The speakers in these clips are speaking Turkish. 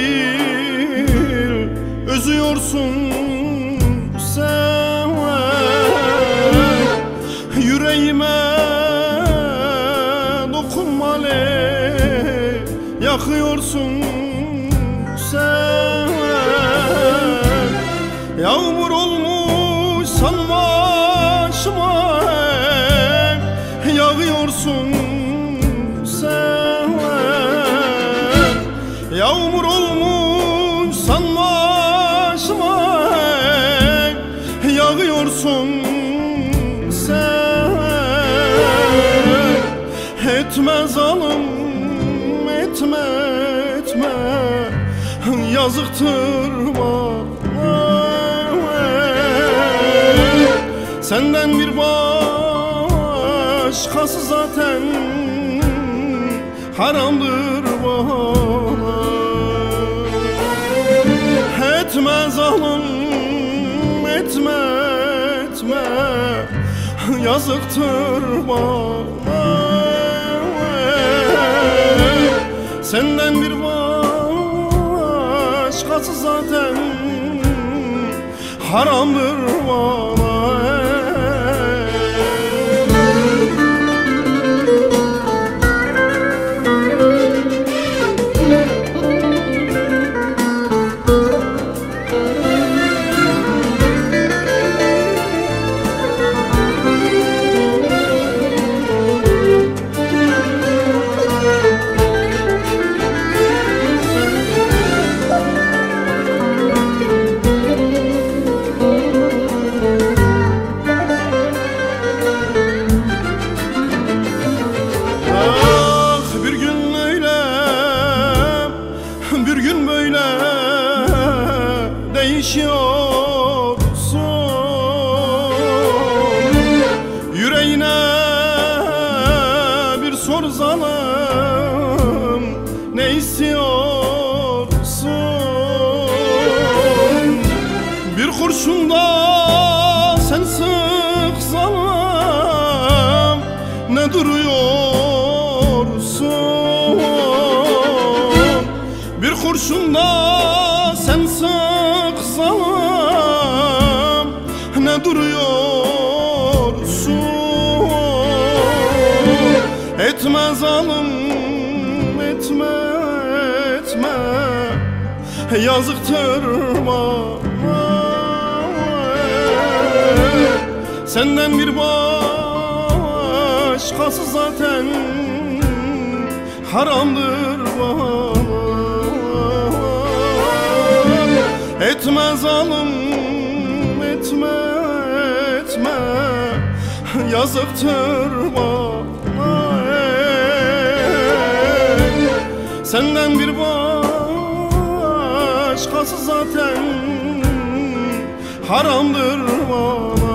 değil, özüyorsun sen. Yüreğime dokunmalı, yakıyorsun sen. Yağmur olmuş sanmaşıma, yağıyorsun sen. Yağmur olmuş sanmaşıma, yağıyorsun sen. Etme zalim, etme, etme, yazıktır bana. Senden bir başkası zaten haramdır bana. Etme zalim, etme, etme, yazıktır bana. Senden bir başkası zaten haramdır bana. Değişiyorsun, yüreğine bir sor zalim, ne istiyorsun? Bir kurşunda sen sık zalim, ne duruyorsun? Bir kurşunda sen sık zalim, ne duruyorsun? Etme zalim, etme, etme, yazıktır bana. Senden bir başkası zaten haramdır bana. Etme zalim, etme, etme, yazıktır bana. Senden bir başkası zaten haramdır bana.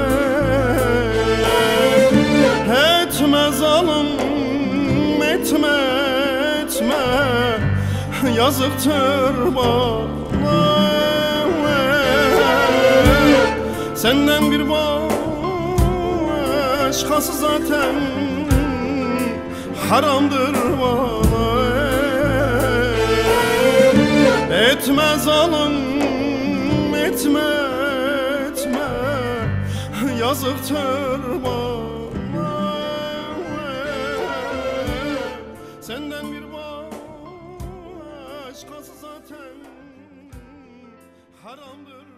Etme zalim, etme, etme, yazıktır bana. Senden bir başkası zaten haramdır bana. Etme zalim, etme, etme, yazıktır bana. Senden bir başkası zaten haramdır.